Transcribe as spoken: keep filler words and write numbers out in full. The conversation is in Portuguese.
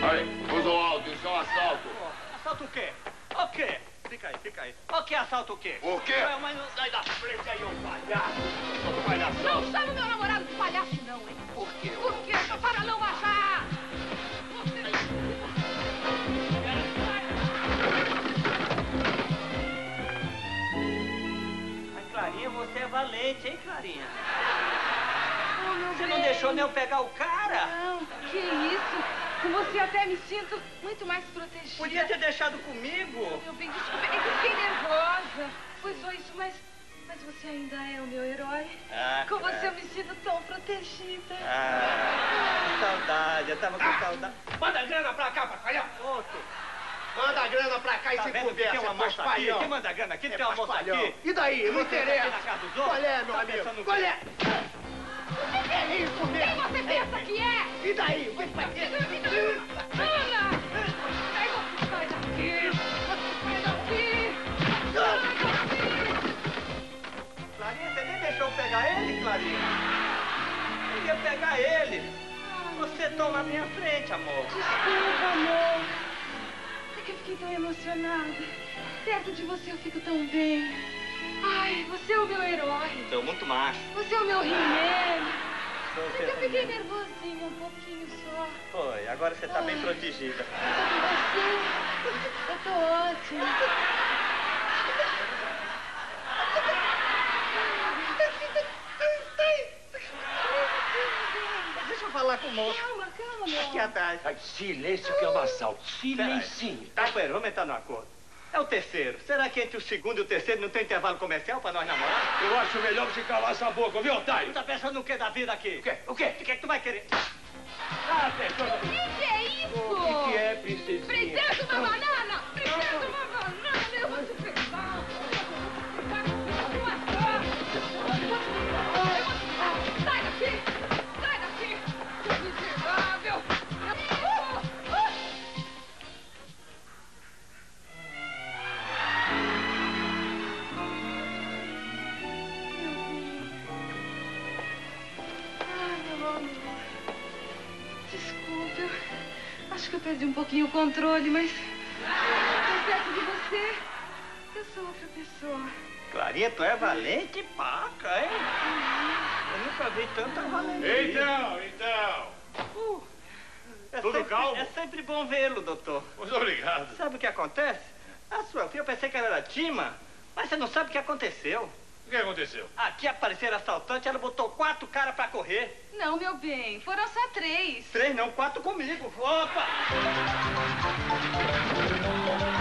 Aí, usou alto, isso é um assalto. Assalto o quê? O quê? Fica aí, fica aí. O que é assalto o quê? O quê? É, mas não... Sai da frente aí, ô palhaço. Ô palhação. Não chama meu namorado de palhaço, não, hein? Por quê? Por quê? Só para não achar. Mas, Clarinha, você é valente, hein, Clarinha? Oh, meu Você bem. não deixou nem eu pegar o cara? Não, que isso? Com você até me sinto muito mais protegida. Podia ter deixado comigo. Meu bem, desculpa, é que eu fiquei nervosa. Foi só isso, mas... Mas você ainda é o meu herói. Ah, com claro. você eu me sinto tão protegida. Ah, que saudade. Eu tava com Ah, saudade. manda a grana pra cá, paspalhão. Outro. Manda a grana pra cá e Tá sem vendo que conversa, tem um é almoço aqui? paspalhão. Quem manda a grana aqui? É Tem um almoço paspalhão. aqui? E daí? Não Você tá aqui interessa. na casa dos outros? Qual é, meu Tá amigo? pensando o Qual quê? é? É isso mesmo. Quem você pensa que é? E daí? O que vai ter? Ana! Sai daqui! Sai daqui! Sai daqui! Clarinha, você nem deixou eu pegar ele, Clarinha? Eu ia pegar ele. Você toma na minha frente, amor. Desculpa, amor. É que eu fiquei tão emocionada. Perto de você eu fico tão bem. Ai, você é o meu herói. Sou muito macho. Você é o meu He-Man. Sou Mas eu fiquei nervosinha um pouquinho só. Foi, agora você tá bem protegida. E você? Eu tô ótima. Deixa eu falar com o moço. Calma, calma, meu Aqui amor. atrás. Ai, silêncio que é um assalto. Silencinho. Tá, pera, vamos entrar no acordo. É o terceiro. Será que entre o segundo e o terceiro não tem intervalo comercial pra nós namorar? Eu acho melhor você calar essa boca, viu, Tu otário? tá pensando no que da vida aqui? O quê? O quê? O que é que tu vai querer? Ah, atenção. O que é isso? O que, que é, princesinha? Princesa, uma banana! Princesa, uma banana! Eu vou te pegar! Sai daqui! Sai daqui! Seu miserável! Ai, meu amor. Desculpe, eu acho que eu perdi um pouquinho o controle, mas... Mas perto de você, eu sou outra pessoa. Clarinha, tu é valente e paca, hein? Eu nunca vi tanta valentia. Então, então. Uh, é Tudo sempre, calmo? É sempre bom vê-lo, doutor. Muito obrigado. Sabe o que acontece? A sua filha, eu pensei que ela era Tima, mas você não sabe o que aconteceu. O que aconteceu? Aqui apareceram assaltantes, ela botou quatro caras pra correr. Não, meu bem, foram só três. Três não, quatro comigo. Opa!